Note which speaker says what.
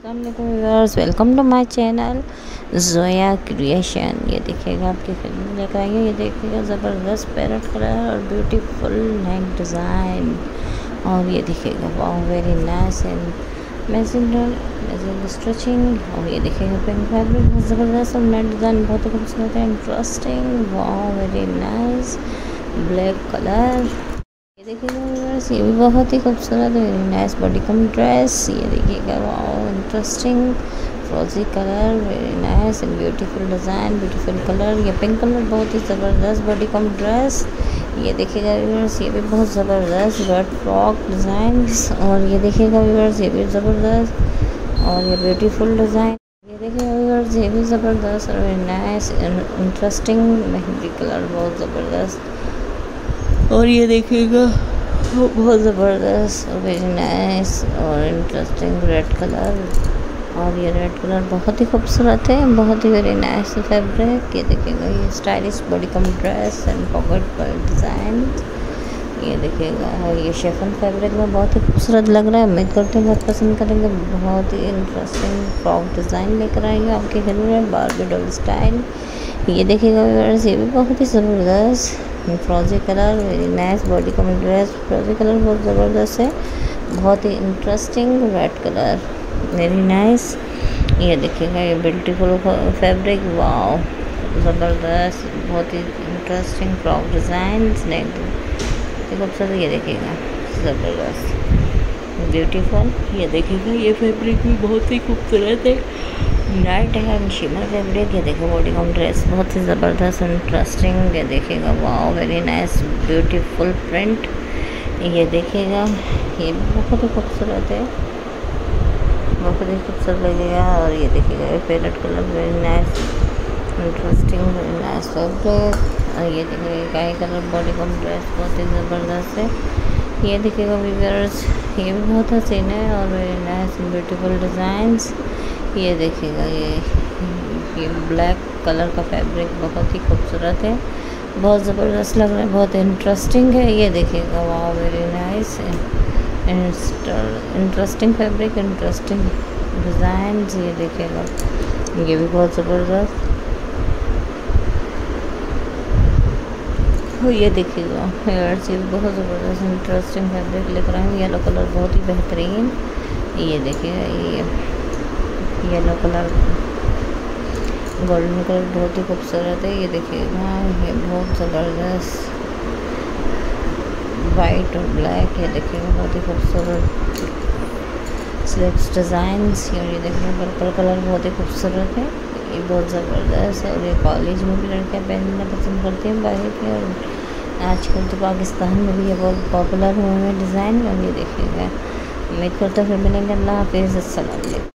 Speaker 1: Viewers, welcome to my channel Zoya creation. ये देखिएगा आपकी फिल्म लेकर आई है। ये देखिएगा ज़बरदस्त पैरेट कलर और ब्यूटीफुल नेक डिज़ाइन। और ये देखिएगा wow, very nice and magic stitching. और ये देखिएगा पिंक फैब्रिक बहुत ज़बरदस्त और नेट डिज़ाइन बहुत ही खूबसूरत है, interesting. Wow, very nice black colour. ये देखिएगा व्यूअर्स, ये भी बहुत ही खूबसूरत है, very nice bodycon dress. ये देखिएगा वाओ, इंटरेस्टिंग फ्रोजी colour, very nice and beautiful design, beautiful colour. ये पिंक कलर बहुत ही ज़बरदस्त बॉडी कम ड्रेस। ये देखिएगा व्यूअर्स, ये भी बहुत ज़बरदस्त रेड फ्रॉक डिज़ाइंस। और ये देखिएगा व्यूअर्स, ये भी ज़बरदस्त और ये ब्यूटीफुल डिज़ाइन। ये देखिएगा व्यूअर्स, ये भी ज़बरदस्त और वेरी नाइस इंटरेस्टिंग मेहंदी कलर, बहुत ज़बरदस्त। और ये देखिएगा बहुत ज़बरदस्त और वेरी नाइस और इंटरेस्टिंग रेड कलर। और ये रेड कलर बहुत ही खूबसूरत है, बहुत ही वेरी नाइस फैब्रिक। ये देखिएगा, ये stylish bodycon dress and pocket पर डिज़ाइन। ये देखिएगा, ये शेफन फैब्रिक में बहुत ही खूबसूरत लग रहा है। उम्मीद करते हैं बहुत पसंद करेंगे। बहुत ही इंटरेस्टिंग फ्रॉक डिज़ाइन लेकर आएंगे आपके घर में, बार्बी डॉल स्टाइल। ये देखिएगा व्यूअर्स, ये भी बहुत ही ज़बरदस्त फ्रोजी colour, very nice bodycon dress. फ्रोजी कलर बहुत ज़बरदस्त है, बहुत ही interesting red colour, very nice. ये देखिएगा, ये ब्यूटीफुल फैब्रिक, वाओ ज़बरदस्त, बहुत ही इंटरेस्टिंग फ्रॉक डिज़ाइन, नेक खूबसूरत। ये देखिएगा ज़बरदस्त ब्यूटीफुल। ये देखिएगा, ये फैब्रिक भी बहुत ही खूबसूरत है, नाइट है शिमर फैब्रिक। ये देखिए बॉडी कॉम ड्रेस बहुत ही ज़बरदस्त इंटरेस्टिंग। ये देखिएगा wow, very nice beautiful print. ये देखिएगा, ये बहुत ही खूबसूरत है, बहुत ही खूबसूरत लगेगा। और ये देखिएगा, ये parrot colour, very nice interesting, very nice fabric. और ये देखिएगा गाय कलर बॉडी कॉम ड्रेस बहुत ही ज़बरदस्त है। ये देखिएगा व्यूअर्स, ये भी बहुत हसीन है और वेरी नाइस ब्यूटीफुल डिज़ाइंस। ये देखिएगा, ये ब्लैक कलर का फैब्रिक बहुत ही खूबसूरत है, बहुत ज़बरदस्त लग रहा है, बहुत इंटरेस्टिंग है। ये देखिएगा wow, very nice interesting fabric, interesting design. ये देखिएगा, ये भी बहुत ज़बरदस्त। ये देखिएगा हेयर्स, ये बहुत ज़बरदस्त इंटरेस्टिंग फैब्रिक लेकर आए हैं। येलो कलर बहुत ही बेहतरीन। ये देखिएगा, ये येलो कलर, गोल्डन कलर बहुत ही खूबसूरत है। ये देखिएगा, ये बहुत ज़बरदस्त वाइट और ब्लैक। ये देखिएगा बहुत ही खूबसूरत स्लिप्स डिज़ाइंस। और ये देखिए पर्पल कलर बहुत ही खूबसूरत है, ये बहुत ज़बरदस्त है। और ये कॉलेज में भी लड़कियाँ पहनना पसंद करती हैं बाहर के, और आजकल तो पाकिस्तान में भी ये बहुत पॉपुलर हुए हैं डिज़ाइन। और ये देखिएगा, उम्मीद करते हैं फिर मिलेंगे। अल्लाह हाफिज़, अस्सलाम वालेकुम।